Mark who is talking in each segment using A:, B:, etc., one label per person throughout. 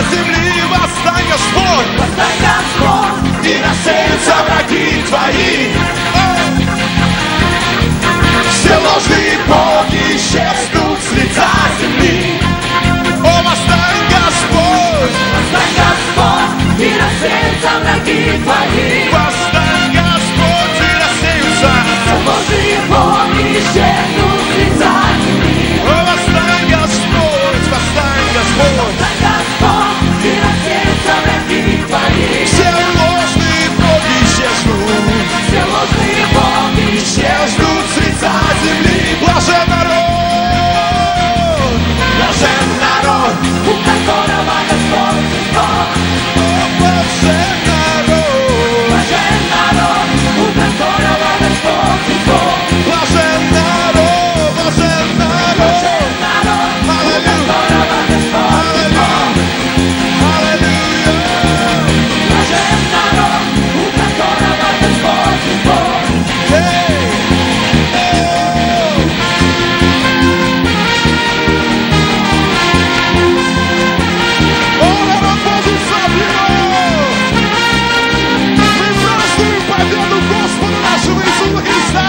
A: земли. Восстань, Господь, и рассеются враги твои. Все ложные боги исчезнут с лица земли. О, восстань, Господь,
B: и рассеются враги твои.
A: восстань, Господь, и рассеются.
B: Все ложные боги исчезнут с лица земли.
A: О, восстань, Господь, восстань, Господь.
B: И рассеются враги твои.
A: Все ложные боги исчезнут.
B: Все ложные боги
A: Исчезнут с лица земли. Блажен народ, блажен народ,
B: у которого Господь Бог.
A: блажен народ,
B: Блажен народ, у которого Господь Бог.
A: блажен народ, блажен народ.
B: Блажен народ, у которого Господь Бог.
A: Аллилуйя.
B: Блажен народ, у которого Господь Бог.
A: О, народ Божий, славим! Мы празднуем победу Господа нашего Иисуса Христа!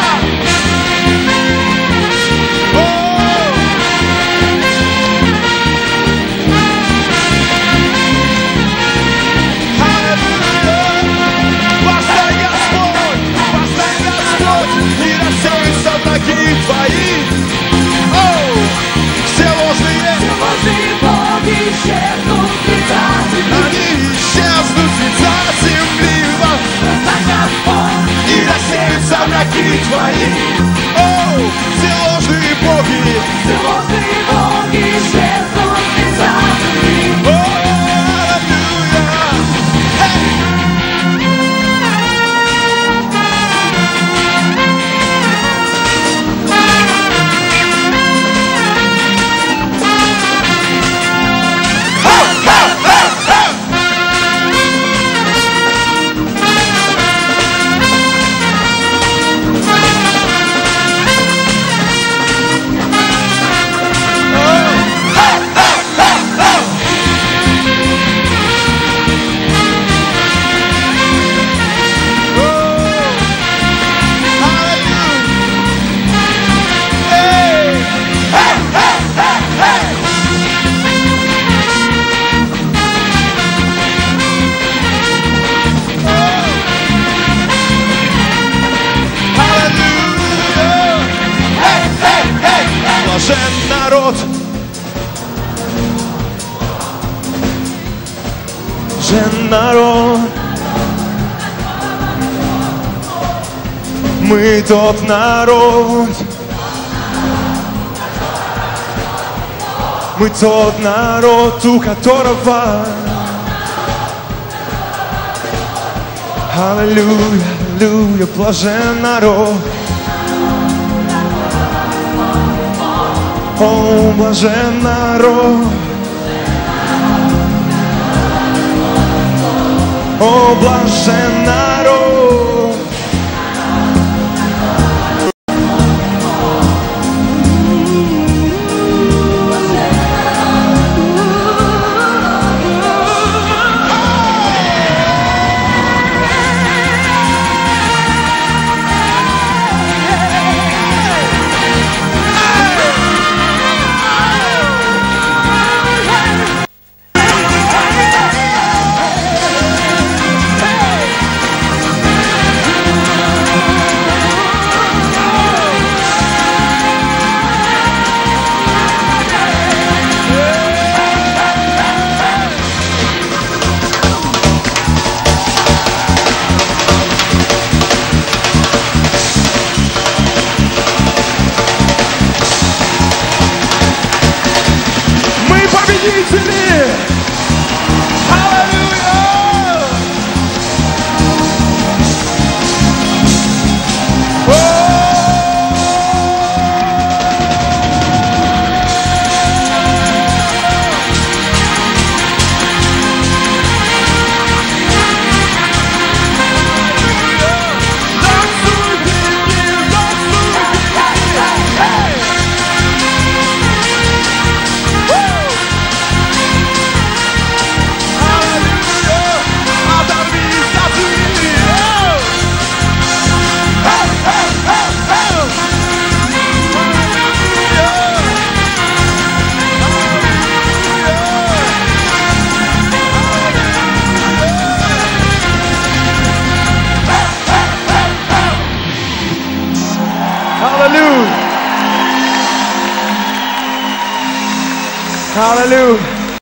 A: Восстань, Господь, и рассеются враги твои. Все ложные,
B: Ложные боги исчезнут с лица земли.
A: они исчезнут с лица земли. И рассеются враги твои. Все ложные боги.
B: Все ложные боги исчезнут с лица земли.
A: Аллилуйя. Блажен народ, блажен народ, мы тот народ, мы тот народ, у которого аллилуйя, аллилуйя, блажен народ. О, блажен народ, о, блажен народ. победители! Аллилуйя! Hallelujah.